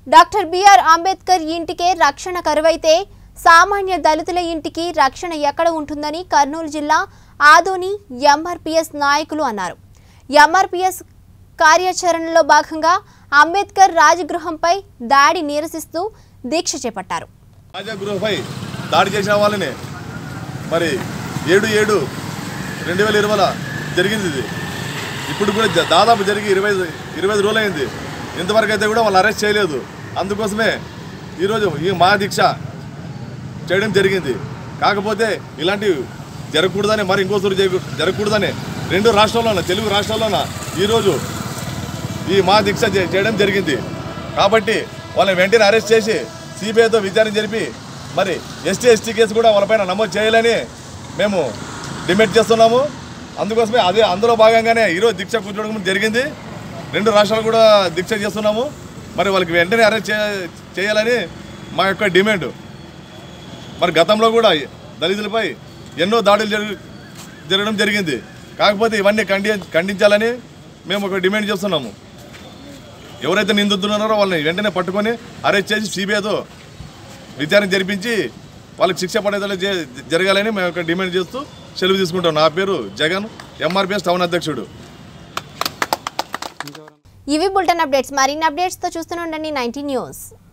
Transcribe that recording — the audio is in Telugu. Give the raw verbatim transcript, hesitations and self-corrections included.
డాక్టర్ బిఆర్ అంబేద్కర్ ఇంటికే రక్షణ కరువైతే సామాన్య దళితుల ఇంటికి రక్షణ ఎక్కడ ఉంటుందని కర్నూలు జిల్లా ఆదోని ఎంఆర్పీఎస్ నాయకులు అన్నారు. ఎంఆర్పీఎస్ కార్యాచరణలో భాగంగా అంబేద్కర్ రాజగృహంపై దాడి నిరసిస్తూ దీక్ష చేపట్టారు. రాజగృహంపై దాడి చేసిన వాళ్ళని మరి ఏడు ఏడు రెండు వేల ఇరవైలో జరిగింది. ఇది ఇప్పుడు కూడా దాదాపు జరిగి ఇరవై ఇరవై ఐదు రోజులు అయింది. ఇంతవరకు అయితే కూడా వాళ్ళు అరెస్ట్ చేయలేదు. అందుకోసమే ఈరోజు ఈ మహాదీక్ష చేయడం జరిగింది. కాకపోతే ఇలాంటివి జరగకూడదని మరి ఇంకోసారి జరగకూడదని రెండు రాష్ట్రాల్లోన తెలుగు రాష్ట్రాల్లోన ఈరోజు ఈ మహాదీక్ష చేయడం జరిగింది. కాబట్టి వాళ్ళని వెంటనే అరెస్ట్ చేసి సిబిఐతో విచారణ జరిపి మరి ఎస్టీ ఎస్టీ కేసు కూడా వాళ్ళపైన నమోదు చేయాలని మేము డిమాండ్ చేస్తున్నాము. అందుకోసమే అదే అందులో భాగంగానే ఈరోజు దీక్ష కూర్చోవడం జరిగింది. రెండు రాష్ట్రాలు కూడా దీక్ష చేస్తున్నాము. మరి వాళ్ళకి వెంటనే అరెస్ట్ చేయాలని మా యొక్క డిమాండ్. మరి గతంలో కూడా దళితులపై ఎన్నో దాడులు జరుగు జరగడం జరిగింది. కాకపోతే ఇవన్నీ ఖండి ఖండించాలని మేము ఒక డిమాండ్ చేస్తున్నాము. ఎవరైతే నిందితున్నారో వాళ్ళని వెంటనే పట్టుకొని అరెస్ట్ చేసి సిబిఐతో విచారణ జరిపించి వాళ్ళకి శిక్ష పడేలా జరగాలని మేము ఒక డిమాండ్ చేస్తూ సెలవు తీసుకుంటాం. నా పేరు జగన్, ఎంఆర్పీఎస్ టౌన్ అధ్యక్షుడు. ఇవి బులెటిన్ అప్డేట్స్. మరిన్ని అప్డేట్స్తో చూస్తూనే ఉండండి నైన్టీ న్యూస్.